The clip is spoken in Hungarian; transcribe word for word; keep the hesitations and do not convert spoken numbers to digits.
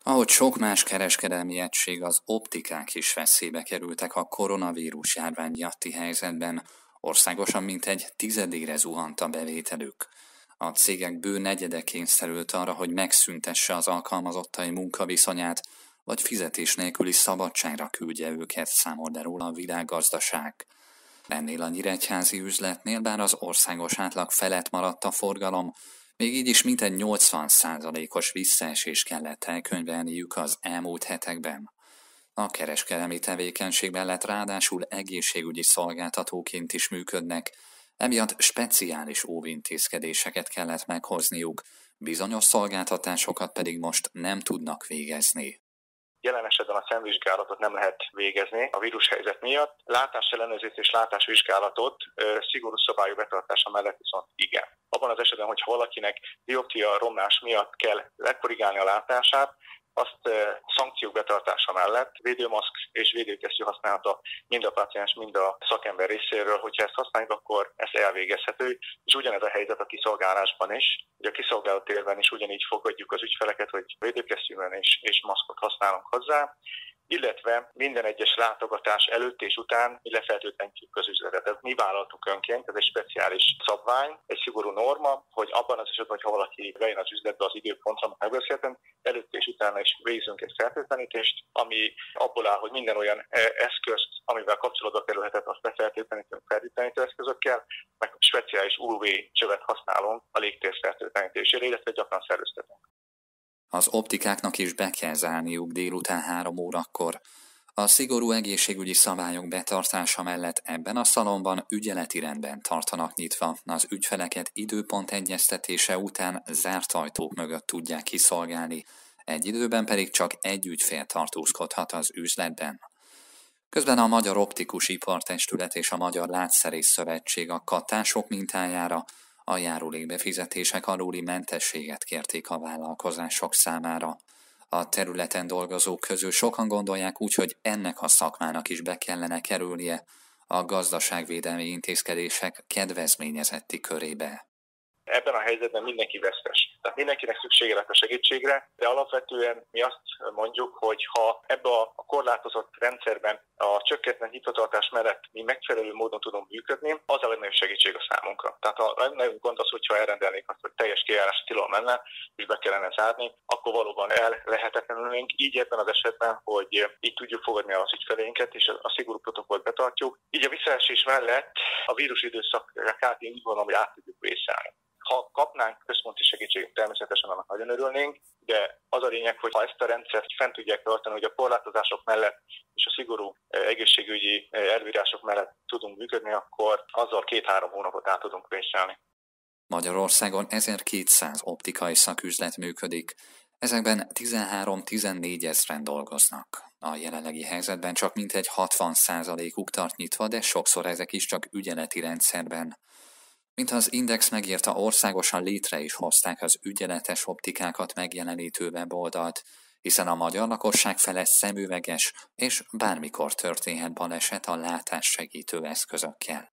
Ahogy sok más kereskedelmi egység, az optikák is veszélybe kerültek a koronavírus járvány miatti helyzetben, országosan mintegy tizedére zuhant a bevételük. A cégek bő negyede kényszerült arra, hogy megszüntesse az alkalmazottai munkaviszonyát, vagy fizetés nélküli szabadságra küldje őket, számol be róla a Világgazdaság. Ennél a nyíregyházi üzletnél, bár az országos átlag felett maradt a forgalom, még így is mintegy nyolcvan százalékos visszaesést kellett elkönyvelniük az elmúlt hetekben. A kereskedelmi tevékenység mellett ráadásul egészségügyi szolgáltatóként is működnek, emiatt speciális óvintézkedéseket kellett meghozniuk, bizonyos szolgáltatásokat pedig most nem tudnak végezni. Jelen esetben a szemvizsgálatot nem lehet végezni a vírushelyzet miatt. Látásellenőrzést és látásvizsgálatot szigorú szabályok betartása mellett viszont igen. Abban az esetben, hogyha valakinek dioptria romlás miatt kell lekorrigálni a látását, azt szankciók betartása mellett védőmaszk és védőkesztyű használata mind a páciens, mind a szakember részéről, hogyha ezt használjuk, akkor ez elvégezhető, és ugyanez a helyzet a kiszolgálásban is. Ugye a kiszolgáló térben is ugyanígy fogadjuk az ügyfeleket, hogy védőkesztyűben és, és maszkot használunk hozzá, illetve minden egyes látogatás előtt és után mi lefertőtlenítjük az üzletet. Ez mi vállaltuk önként, ez egy speciális szabvány, egy szigorú norma, hogy abban az esetben, hogyha valaki bejön az üzletbe az időpontra, amit megbeszéltem, előtt és utána is végzünk egy fertőtlenítést, ami abból áll, hogy minden olyan eszközt, amivel kapcsolatba kerülhetett, azt lefertőtlenítünk fertőtlenítő eszközökkel, meg speciális u vé csövet használunk a légtér fertőtlenítésére, illetve gyakran szerveztetünk. Az optikáknak is be kell zárniuk délután három órakor. A szigorú egészségügyi szabályok betartása mellett ebben a szalonban ügyeleti rendben tartanak nyitva, az ügyfeleket időpont egyeztetése után zárt ajtók mögött tudják kiszolgálni, egy időben pedig csak egy ügyfél tartózkodhat az üzletben. Közben a Magyar Optikus Ipartestület és a Magyar Látszerész Szövetség a kattások mintájára a járulékbefizetések alóli mentességet kérték a vállalkozások számára. A területen dolgozók közül sokan gondolják úgy, hogy ennek a szakmának is be kellene kerülnie a gazdaságvédelmi intézkedések kedvezményezetti körébe. Ebben a helyzetben mindenki vesztes. Tehát mindenkinek szüksége lett a segítségre, de alapvetően mi azt mondjuk, hogy ha ebbe a korlátozott rendszerben a csökkentett nyitvatartás mellett mi megfelelő módon tudunk működni, az a legnagyobb segítség a számunkra. Tehát a legnagyobb gond az, hogyha elrendelnék azt, hogy teljes kijárási tilalom lenne, és be kellene zárni, akkor valóban el lehetetlenülnénk. Így ebben az esetben, hogy így tudjuk fogadni az ügyfeleinket, és a szigorú protokollt betartjuk. Így a visszaesés mellett a vírusidőszakát én úgy gondolom, hogy át tudjuk vészelni. Ha kapnánk központi segítséget, természetesen annak nagyon örülnénk, de az a lényeg, hogy ha ezt a rendszert fent tudják tartani, hogy a korlátozások mellett és a szigorú egészségügyi előírások mellett tudunk működni, akkor azzal két-három hónapot át tudunk vészelni. Magyarországon ezerkétszáz optikai szaküzlet működik, ezekben tizenhárom-tizennégy ezren dolgoznak. A jelenlegi helyzetben csak mintegy hatvan százalékuk tart nyitva, de sokszor ezek is csak ügyeleti rendszerben. Mint az Index megírta, országosan létre is hozták az ügyeletes optikákat megjelenítő weboldalt, hiszen a magyar lakosság fele szemüveges, és bármikor történhet baleset a látássegítő eszközökkel.